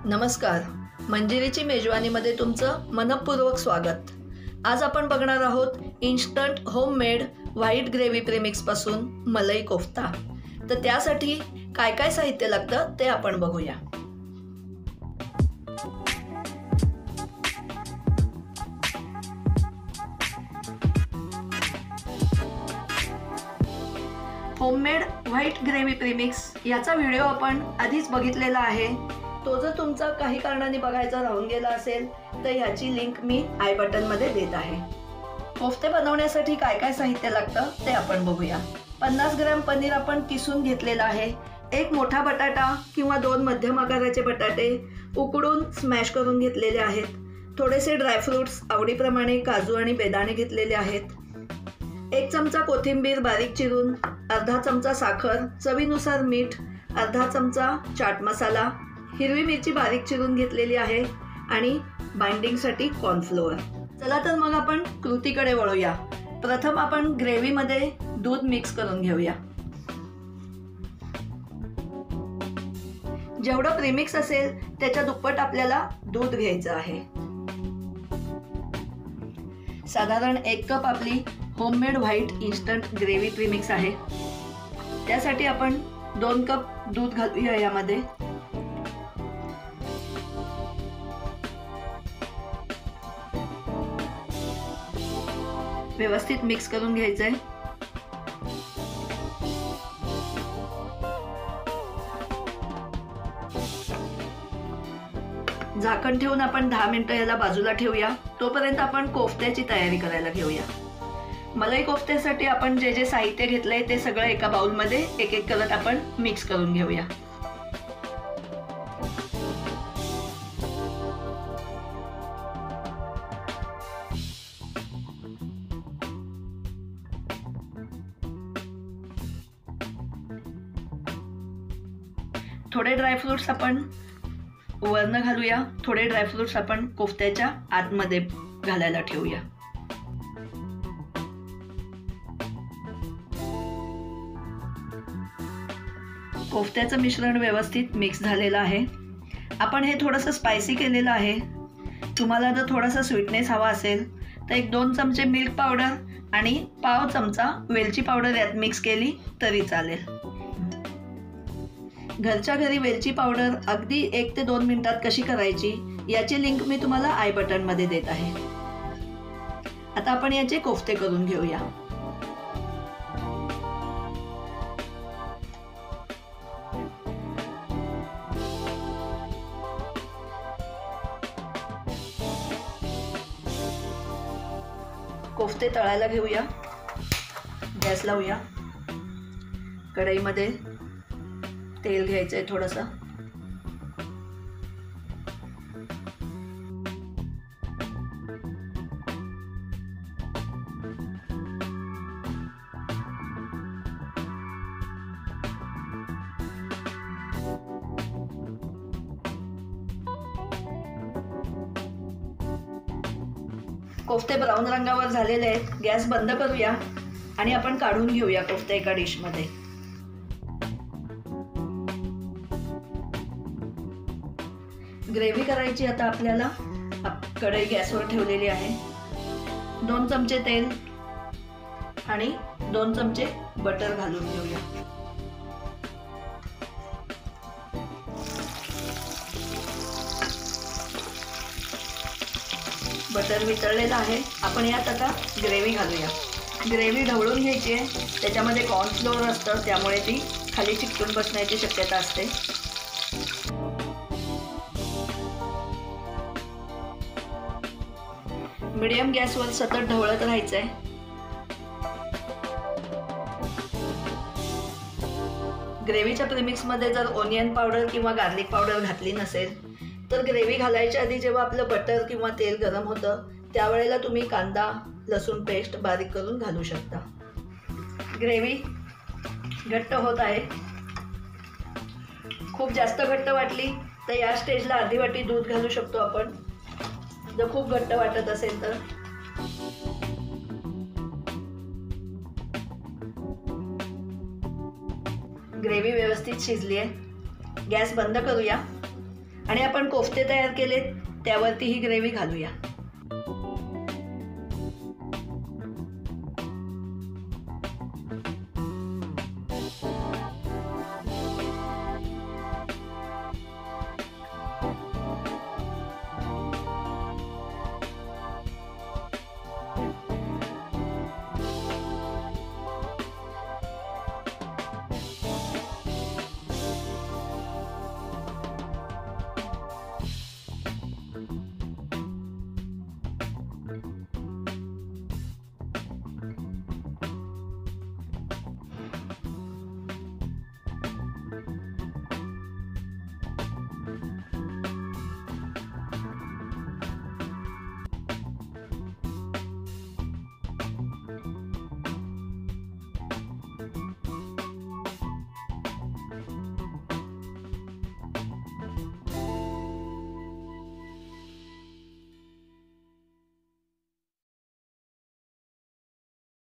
नमस्कार, मंजिरीची मेजवानीमध्ये तुमचं मनपूर्वक स्वागत। आज आपण बघणार आहोत इन्स्टंट होममेड व्हाईट ग्रेव्ही प्रेमिक्सपासून मलाई कोफ्ता। तर त्यासाठी काय काय साहित्य लागतं ते आपण बघूया। होममेड व्हाईट ग्रेव्ही प्रेमिक्स याचा व्हिडिओ आपण आधीच बघितलेला आहे। तो जर तुमचा काही कारणाने बघायचा राहून गेला असेल तर याची लिंक मी आय बटनमध्ये देत आहे। कोफ्ते बनवण्यासाठी काय काय साहित्य लागतं ते आपण बघूया। 50 ग्रॅम पनीर आपण किसून घेतलेला आहे। एक मोठा बटाटा किंवा 2 मध्यम आकाराचे बटाटे उकडून स्मॅश करून घेतलेले आहेत। थोडेसे ड्रायफ्रुट्स आवडीप्रमाणे काजू आणि बेदाणे घेतलेले आहेत। 1 चमचा कोथिंबीर बारीक चिरून, अर्धा चमचा साखर, चवीनुसार मीठ, अर्धा चमचा चाट मसाला, हिरवी मिरची बारीक चिरून घेतलेली आहे आणि बाइंडिंगसाठी कॉर्नफ्लोअर। चला तर मग आपण कृतीकडे वळूया। प्रथम आपण ग्रेव्हीमध्ये दूध मिक्स करून घेऊया। जेवढं प्रीमिक्स असेल त्याच्या दुप्पट आपल्याला दूध घ्यायचं आहे। साधारण 1 कप आपली homemade white instant gravy premix आहे। त्यासाठी आपण 2 कप दूध घालूया यामध्ये। व्यवस्थित मिक्स करून घ्यायचंय। झाकण ठेवून आपण 10 मिनिटं याला बाजूला ठेवूया। तोपर्यंत आपण कोफ्त्याची तयारी करायला घेऊया। मलाई कोफ्त्यासाठी आपण जे जे साहित्य घेतलंय ते सगळं एका बाउलमध्ये एक एक करत आपण मिक्स करून घेऊया। थोडे ड्रायफ्रुट्स आपण वरनं घालूया, थोडे ड्रायफ्रुट्स आपण कोफ्त्याच्या आतमध्ये घालायला ठेवूया। कोफ्त्याचं मिश्रण व्यवस्थित मिक्स झालेलं आहे। आपण हे थोडंसं स्पायसी केलेलं आहे। तुम्हाला जर थोडासा स्वीटनेस हवा असेल तर 1-2 चमचे मिल्क पावडर आणि पाव चमचा वेलची पावडर यात मिक्स केली तरी चालेल। घरच्या घरी वेलची पावडर अगदी 1 ते 2 मिनिटात कशी करायची याची लिंक मी तुम्हाला आय बटनमध्ये देत आहे। आता आपण याचे कोफ्ते करून घेऊया। कोफ्ते तळायला घेऊया। गॅस लावूया। कढईमध्ये तेल घ्यायचंय थोडंसं। कोफ्ते ब्राऊन रंगावर झालेले आहेत। गॅस बंद करूया आणि आपण काढून घेऊया कोफ्ते एका डिशमध्ये। ग्रेव्ही करायची आता आपल्याला। कढई गॅसवर ठेवलेली आहे। 2 चमचे तेल आणि 2 चमचे बटर घालून घेऊया। बटर वितळलेलं आहे। आपण यात आता ग्रेव्ही घालूया। ग्रेव्ही ढवळून घ्यायची आहे। त्याच्यामध्ये कॉर्नफ्लोअर असतं, त्यामुळे ती खाली चिकटून बसण्याची शक्यता असते। मीडियम गॅसवर सतत ढवळत राहायचंय। ग्रेव्हीच्या प्रीमिक्समध्ये जर ओनियन पावडर किंवा गार्लिक पावडर घातली नसेल तर ग्रेव्ही घालायच्या आधी जेव्हा आपलं बटर किंवा तेल गरम होतं त्यावेळेला तुम्ही कांदा लसूण पेस्ट बारीक करून घालू शकता। ग्रेव्ही घट्ट होत आहे। खूप जास्त घट्ट वाटली तर या स्टेजला अर्धी वाटी दूध घालू शकतो आपण, जर खूप घट्ट वाटत असेल तर। ग्रेव्ही व्यवस्थित शिजली आहे। गॅस बंद करूया आणि आपण कोफ्ते तयार केलेत त्यावरती ही ग्रेव्ही घालूया.